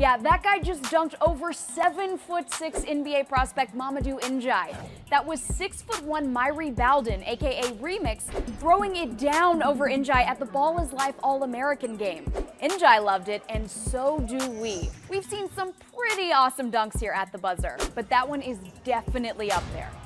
Yeah, that guy just dunked over 7'6" NBA prospect Mamadou Ndiaye. That was 6'1" Myree Bowden, aka Remix, throwing it down over Ndiaye at the Ball is Life All-American game. Ndiaye loved it, and so do we. We've seen some pretty awesome dunks here at the buzzer, but that one is definitely up there.